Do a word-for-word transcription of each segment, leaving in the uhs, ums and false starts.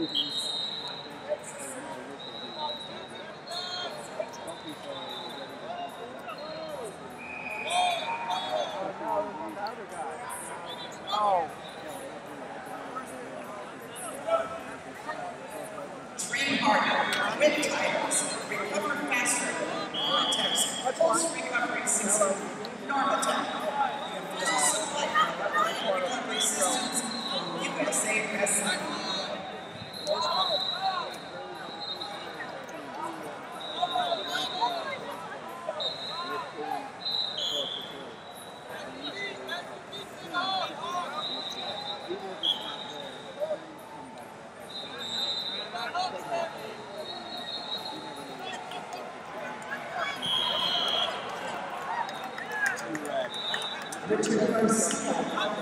Train harder, win titles, recover faster. Vortex, pulse recovery system, Normatec. The official supplier of Reliant recovery systems from U S A Wrestling. Richard Garcia.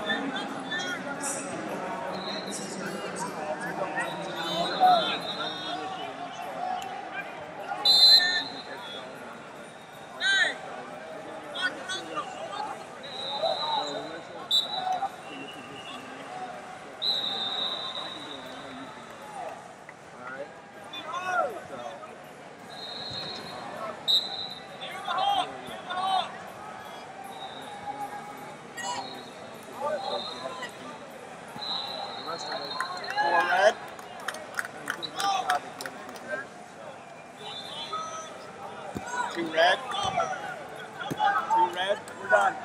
Four red. Two red. Two red. We're done.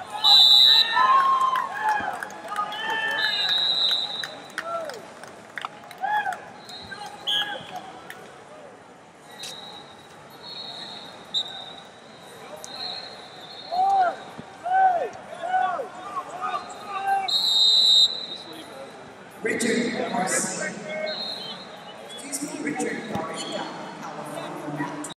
Richard Garcia. Excuse me, Richard Garcia.